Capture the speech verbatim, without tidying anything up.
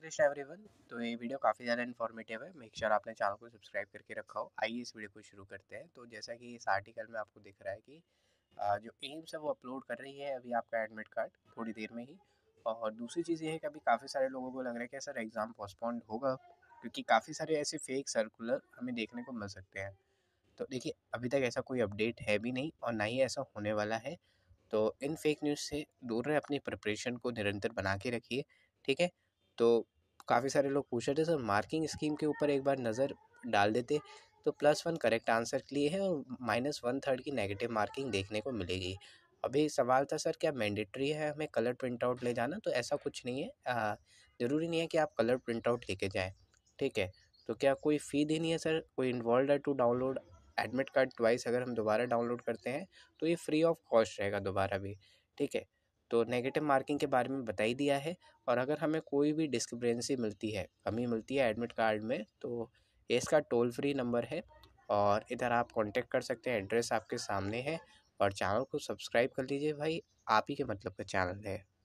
Krishna everyone. तो ये video काफ़ी ज़्यादा इन्फॉर्मेटिव है। मेक श्योर आपने चैनल को सब्सक्राइब करके रखा हो। आइए इस वीडियो को शुरू करते हैं। तो जैसा कि इस आर्टिकल में आपको दिख रहा है कि आ, जो एम्स है वो अपलोड कर रही है अभी आपका एडमिट कार्ड थोड़ी देर में ही। और दूसरी चीज़ ये है कि अभी काफ़ी सारे लोगों को लग रहा है कि सर एग्ज़ाम पोस्टपोन्ड होगा, क्योंकि काफ़ी सारे ऐसे फेक सर्कुलर हमें देखने को मिल सकते हैं। तो देखिए, अभी तक ऐसा कोई अपडेट है भी नहीं और ना ही ऐसा होने वाला है। तो इन फेक न्यूज़ से दूर रहे, अपनी प्रिपरेशन को निरंतर बना के रखिए। ठीक है। तो काफ़ी सारे लोग पूछ रहे थे सर मार्किंग स्कीम के ऊपर एक बार नज़र डाल देते तो प्लस वन करेक्ट आंसर के लिए है और माइनस वन थर्ड की नेगेटिव मार्किंग देखने को मिलेगी। अभी सवाल था सर क्या मैंडेटरी है हमें कलर प्रिंट आउट ले जाना, तो ऐसा कुछ नहीं है। ज़रूरी नहीं है कि आप कलर प्रिंट आउट लेके जाएँ। ठीक है। तो क्या कोई फ़ी देनी है सर, कोई इन्वॉल्व है to download admit card twice? अगर हम दोबारा डाउनलोड करते हैं तो ये फ्री ऑफ कॉस्ट रहेगा दोबारा भी। ठीक है। तो नेगेटिव मार्किंग के बारे में बता ही दिया है। और अगर हमें कोई भी डिस्क्रिपेंसी मिलती है, कमी मिलती है एडमिट कार्ड में, तो ये इसका टोल फ्री नंबर है और इधर आप कांटेक्ट कर सकते हैं। एड्रेस आपके सामने है और चैनल को सब्सक्राइब कर लीजिए भाई, आप ही के मतलब का चैनल है।